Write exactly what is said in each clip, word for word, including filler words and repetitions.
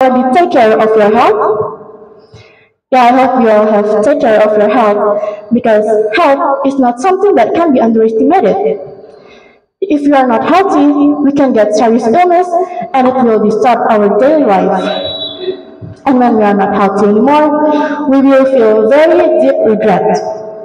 already take care of your health? Yeah, I hope you all have take care of your health because health is not something that can be underestimated. If you are not healthy, we can get serious illness and it will disrupt our daily life. And when we are not healthy anymore, we will feel very deep regret.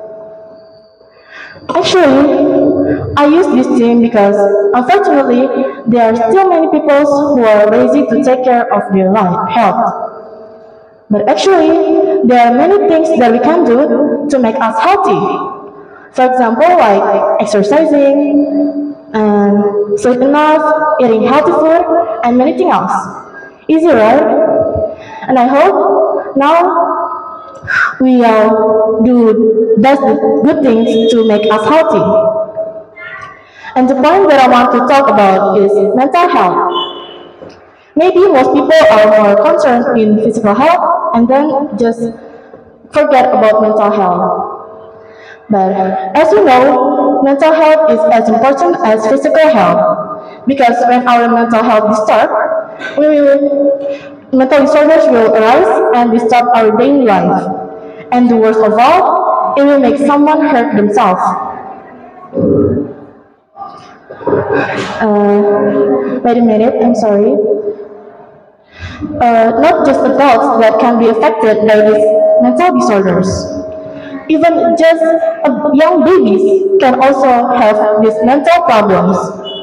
Actually, I use this thing because unfortunately, there are still many people who are lazy to take care of their life, health. But actually, there are many things that we can do to make us healthy. For example, like exercising, and sleep enough, eating healthy food, and many things else. Easy, right? And I hope now we all do does the good things to make us healthy. And the point that I want to talk about is mental health. Maybe most people are more concerned in physical health and then just forget about mental health. But as you know, mental health is as important as physical health because when our mental health disturbed, we will, mental disorders will arise and disturb our daily life. And the worst of all, it will make someone hurt themselves. Uh, wait a minute, I'm sorry. Uh, not just adults that can be affected by these mental disorders. Even just uh, young babies can also have these mental problems.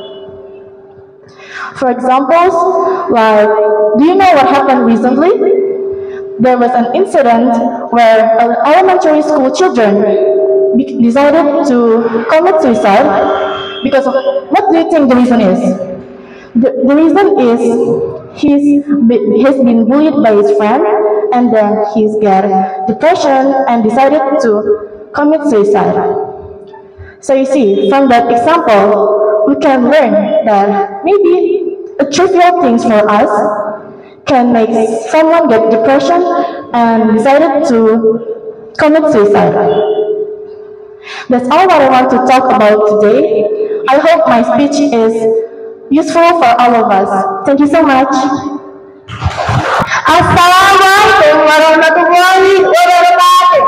For example, like, do you know what happened recently? There was an incident where uh, elementary school children be- decided to commit suicide because of, what do you think the reason is? The, the reason is he's, be- he's been bullied by his friend and then he's got depression and decided to commit suicide. So you see, from that example, we can learn that maybe a trivial things for us can make someone get depression and decided to commit suicide. That's all what I want to talk about today. I hope my speech is useful for all of us. Thank you so much. Assalamualaikum warahmatullahi wabarakatuh.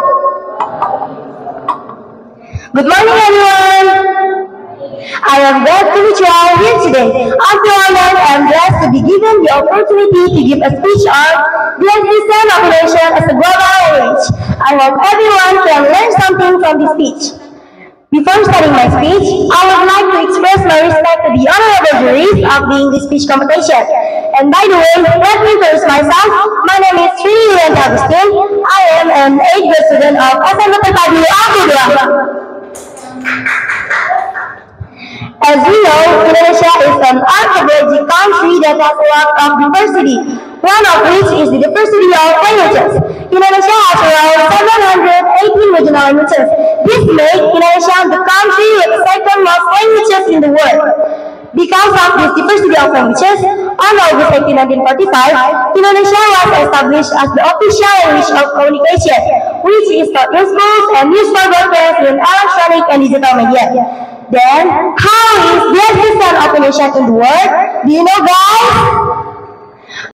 Good morning, everyone. I am glad to meet you all here today. After all that, I am glad to be given the opportunity to give a speech on the Islam population as a global language. I hope everyone can learn something from this speech. Before starting my speech, I would like to express my respect to the honorable juries of the English speech competition. And by the way, let me introduce myself. My name is Sri Yulian Agustin. I am an eighth grade student of S M P Terpadu Abdullah. As we know, Indonesia is an archaeological country that has a lot of diversity, one of which is the diversity of languages. Indonesia has around seven hundred eighteen regional languages. This makes Indonesia the country with the second most languages in the world. Because of this diversity of languages, on August eighteenth, nineteen forty-five, Indonesia was established as the official language of communication, which is taught in schools and used for broadcast in electronic and digital media. Then, how is the percent of the nation in the world? Do you know, guys?